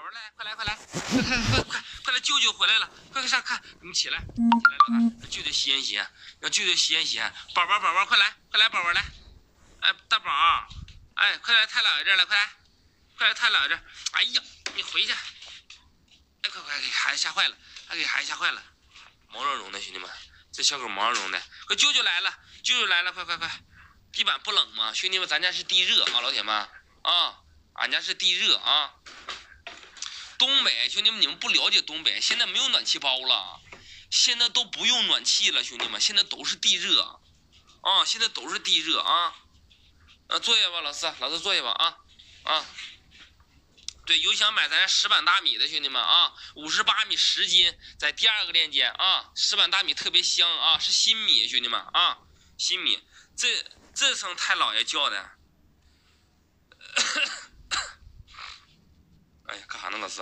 宝来，快来，快来，舅舅回来了，快上看，你们起来，老大，让舅舅吸烟吸，让舅舅吸烟吸。宝宝，快来，宝宝来，哎，大宝，哎，快来太姥爷这儿来，快来太姥爷这儿。哎呀，你回去，哎，快给孩子吓坏了，毛茸茸的，兄弟们，这小狗毛茸茸的，快舅舅来了，快，地板不冷吗？兄弟们，咱家是地热啊，老铁们啊，俺家是地热啊。东北兄弟们，你们不了解东北，现在没有暖气包了，现在都不用暖气了，兄弟们，现在都是地热啊，坐下吧，老四坐下吧啊。对，有想买咱家石板大米的兄弟们啊，58米10斤，在第2个链接啊，石板大米特别香啊，是新米，兄弟们啊，新米，这声太姥爷叫的。哎呀，干啥呢，老四？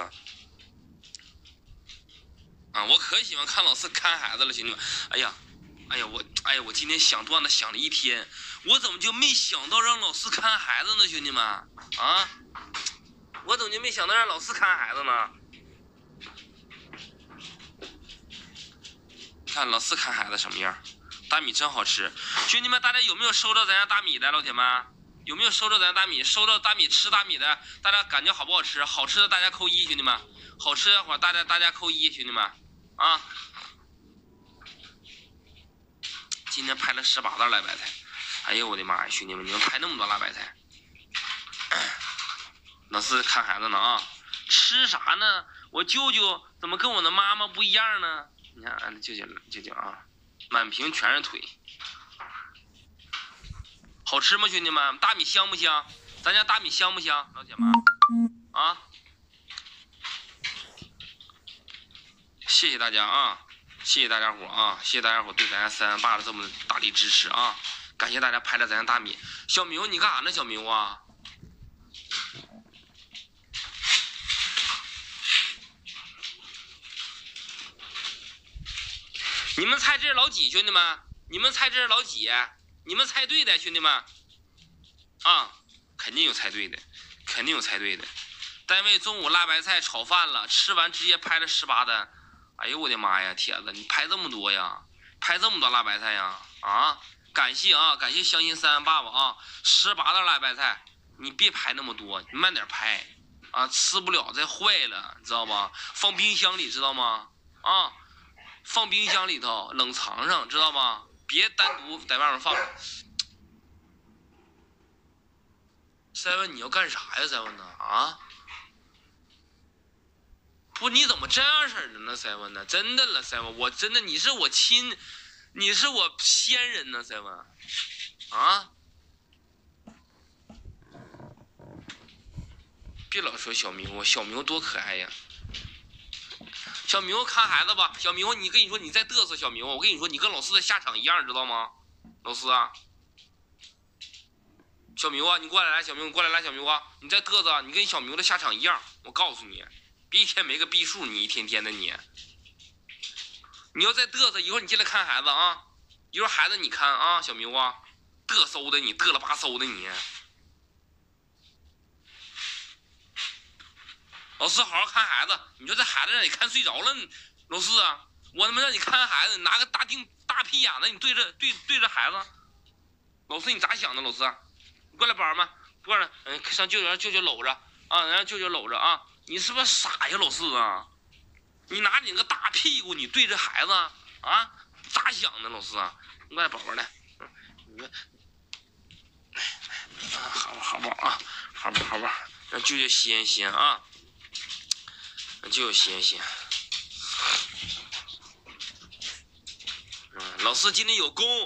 啊，我可喜欢看老四看孩子了，兄弟们。哎呀，我今天想段子想了一天，我怎么就没想到让老四看孩子呢，兄弟们？啊，我怎么就没想到让老四看孩子呢？看老四看孩子什么样？大米真好吃，兄弟们，大家有没有收到咱家大米的，老铁们？有没有收着咱大米？收到大米吃大米的，大家感觉好不好吃？好吃的大家扣1，兄弟们。好吃的话，大家扣1，兄弟们啊。今天拍了18袋辣白菜，哎呦我的妈呀，兄弟们，你们拍那么多辣白菜？老四看孩子呢啊，吃啥呢？我舅舅怎么跟我的妈妈不一样呢？你看，俺舅舅啊，满屏全是腿。好吃吗，兄弟们？大米香不香？咱家大米香不香，老铁们？啊！谢谢大家啊！谢谢大家伙啊！谢谢大家伙对咱家3爸的这么大力支持啊！感谢大家拍了咱家大米。小明，你干啥呢？小明啊！你们猜这是老几，兄弟们？你们猜这是老几？你们猜对的，兄弟们，啊，肯定有猜对的。单位中午辣白菜炒饭了，吃完直接拍了18单。哎呦我的妈呀，铁子，你拍这么多呀？拍这么多辣白菜呀？啊，感谢相信3爸爸啊，18袋辣白菜，你别拍那么多，你慢点拍啊，吃不了再坏了，知道吗？放冰箱里，知道吗？啊，放冰箱里头，冷藏上，知道吗？别单独在外面放。7，你要干啥呀？7呢？啊？不，你怎么这样式的呢？7呢？真的了，7，我真的，你是我先人呢，7。啊？别老说小明，小明多可爱呀！小明看孩子吧，小明，跟你说你再嘚瑟，小明，我跟你说你跟老四的下场一样，知道吗？老四啊，小明啊，你过来来，小明，你过来来，小明啊，你再嘚瑟，你跟小明的下场一样，我告诉你，别一天没个逼数，你一天天的你要再嘚瑟，一会儿你进来看孩子啊，一会儿孩子你看啊，小明啊，嘚嗖的你，嘚了吧嗖的你。老四好好看孩子，你说这孩子让你看睡着了，老四啊，我他妈让你看孩子，你拿个大屁眼子，你对着孩子，老四你咋想的？老四，你过来，宝儿们，过来，上舅舅让舅舅搂着啊，让舅舅搂着啊，你是不是傻呀，老四啊？你拿你个大屁股，你对着孩子啊，咋想的，老四啊？过来，宝宝来，你说，好宝啊，好宝，让舅舅吸烟啊。就行，老四今天有功，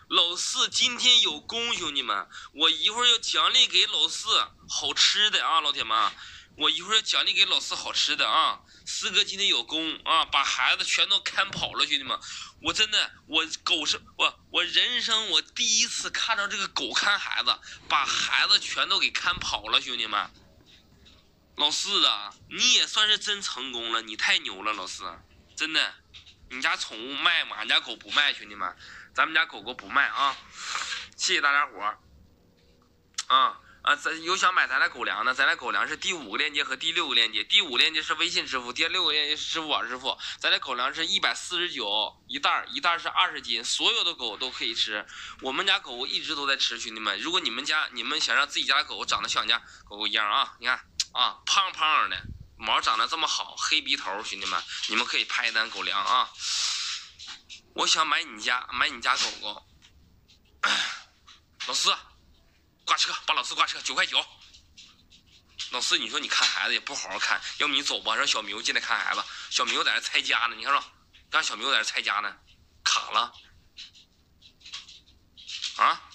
兄弟们，我一会儿要奖励给老四好吃的啊，老铁们，我一会儿要奖励给老四好吃的啊，四哥今天有功啊，把孩子全都看跑了，兄弟们，我真的，我人生我第一次看到这个狗看孩子，把孩子全都给看跑了，兄弟们。老四啊，你也算是真成功了，你太牛了，老四，真的，你家宠物卖吗？俺家狗不卖，兄弟们，咱们家狗狗不卖啊！谢谢大家伙儿啊！ 啊，咱有想买咱俩狗粮的，咱俩狗粮是第5个链接和第6个链接，第5个链接是微信支付，第6个链接是支付宝支付。咱俩狗粮是149一袋，一袋是20斤，所有的狗都可以吃。我们家狗狗一直都在吃，兄弟们，如果你们想让自己家的狗狗长得像你家狗狗一样啊，你看啊，胖胖的，毛长得这么好，黑鼻头，兄弟们，你们可以拍单狗粮啊。我想买你家狗狗，老四。挂车，把老四挂车，9块9。老四，你说你看孩子也不好好看，要不你走吧，让小明进来看孩子。小明在这拆家呢，你看着，让小明在这拆家呢，卡了。啊？